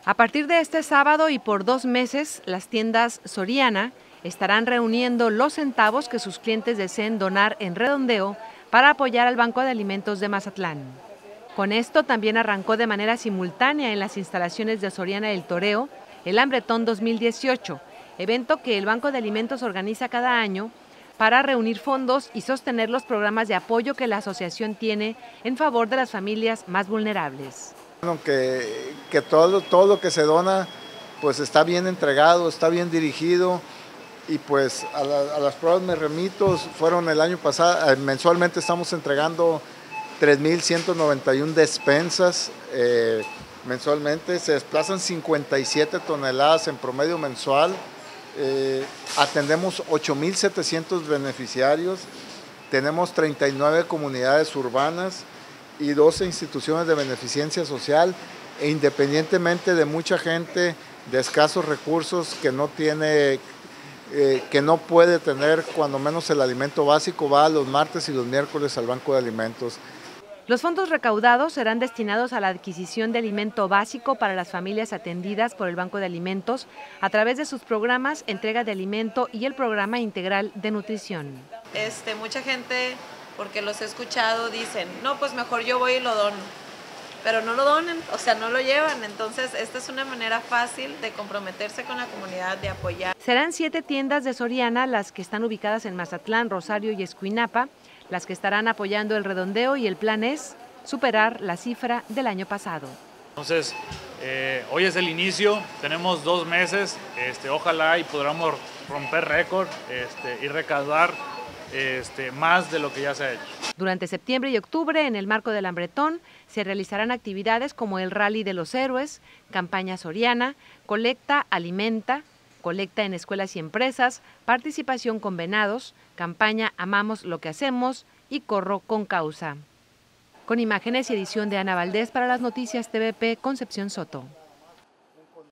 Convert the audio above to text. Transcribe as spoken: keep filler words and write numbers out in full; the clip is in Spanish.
A partir de este sábado y por dos meses, las tiendas Soriana estarán reuniendo los centavos que sus clientes deseen donar en redondeo para apoyar al Banco de Alimentos de Mazatlán. Con esto también arrancó de manera simultánea en las instalaciones de Soriana El Toreo el Hambretón dos mil dieciocho, evento que el Banco de Alimentos organiza cada año para reunir fondos y sostener los programas de apoyo que la asociación tiene en favor de las familias más vulnerables. Bueno, que, que todo, todo lo que se dona pues está bien entregado, está bien dirigido y pues a, la, a las pruebas me remito, fueron el año pasado, mensualmente estamos entregando tres mil ciento noventa y una despensas eh, mensualmente, se desplazan cincuenta y siete toneladas en promedio mensual, eh, atendemos ocho mil setecientos beneficiarios, tenemos treinta y nueve comunidades urbanas y doce instituciones de beneficencia social, e independientemente de mucha gente de escasos recursos que no tiene, eh, que no puede tener cuando menos el alimento básico, va los martes y los miércoles al Banco de Alimentos. Los fondos recaudados serán destinados a la adquisición de alimento básico para las familias atendidas por el Banco de Alimentos a través de sus programas Entrega de Alimento y el Programa Integral de Nutrición. Este, mucha gente, porque los he escuchado, dicen, no, pues mejor yo voy y lo dono, pero no lo donan, o sea, no lo llevan. Entonces, esta es una manera fácil de comprometerse con la comunidad, de apoyar. Serán siete tiendas de Soriana las que están ubicadas en Mazatlán, Rosario y Escuinapa, las que estarán apoyando el redondeo, y el plan es superar la cifra del año pasado. Entonces, eh, hoy es el inicio, tenemos dos meses, este, ojalá y podamos romper récord este, y recaudar este, más de lo que ya se ha hecho. Durante septiembre y octubre, en el marco del Hambretón, se realizarán actividades como el Rally de los Héroes, campaña Soriana, colecta Alimenta, colecta en escuelas y empresas, participación con venados, campaña Amamos lo que hacemos y Corro con causa. Con imágenes y edición de Ana Valdés para las noticias T V P Concepción Soto.